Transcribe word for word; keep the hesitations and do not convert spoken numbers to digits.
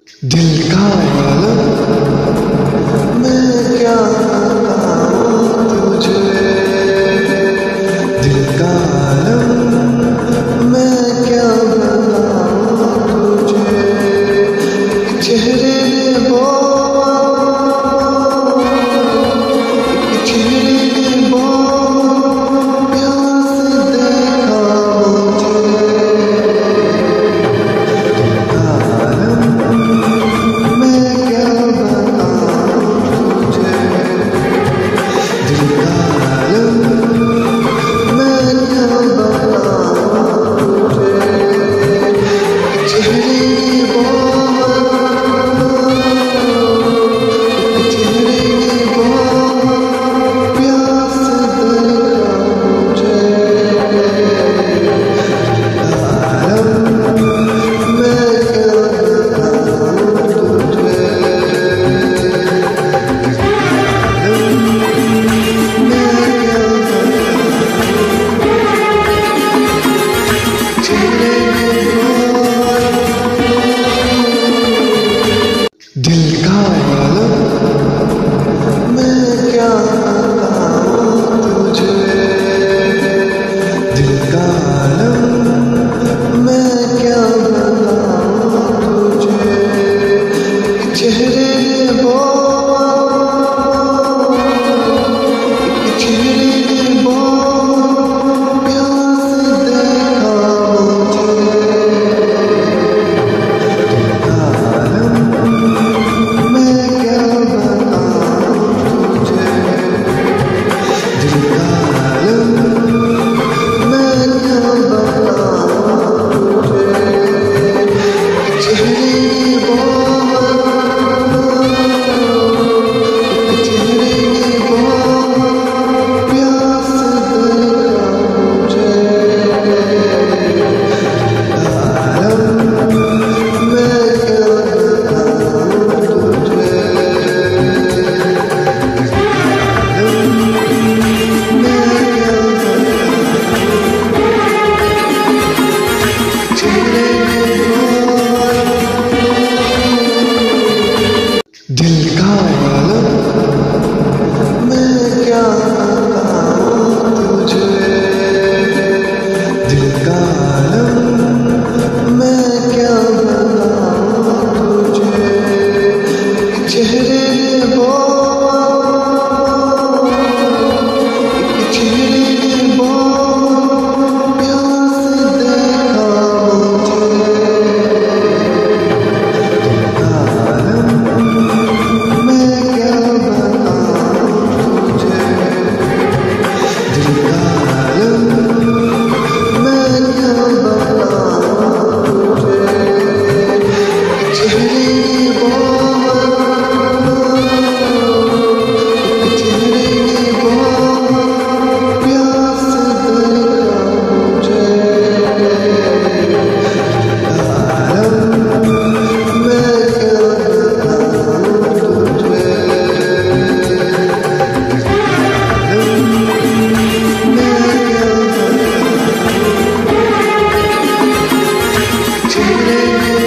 दिल का आलम मैं क्या बताऊं तुझे, दिल का आलम मैं क्या बताऊं तुझे। चेहरे ने बहुत, चेहरे ने बहुत प्यार से देखा मुझे। दिल का आलम मैं क्या बताऊं तुझे, दिल का आलम मैं क्या बताऊं तुझे। चेहरे ने बहुत, चेहरे ने बहुत प्यार से देखा मुझे। आलम मैं क्या बताऊं तुझे, आलम मैं क्या बताऊं। चेहरे ने दिल का आलम मैं क्या बताऊं तुझे, दिल का आलम मैं क्या बताऊं तुझे। चेहरे ने बहुत, चेहरे ने बहुत प्यार से देखा मुझे। दिल का आलम मैं क्या बताऊं तुझे, दिल का आलम मैं क्या बताऊं तुझे। चेहरे ने बहुत, चेहरे ने बहुत प्यार से देखा मुझे। आलम मैं क्या बताऊं तुझे, आलम मैं क्या बताऊं। चेहरे ने दिल का आलम मैं क्या बताऊं तुझे, दिल का आलम मैं क्या बताऊं तुझे। चेहरे ने बहुत, चेहरे ने बहुत प्यार से देखा मुझे। दिल का आलम मैं क्या बताऊं तुझे, दिल का आलम मैं क्या बताऊं तुझे। चेहरे ने बहुत, चेहरे ने बहुत प्यार से देखा मुझे। आलम मैं क्या बताऊं तुझे, आलम मैं क्या बताऊं। चेहरे ने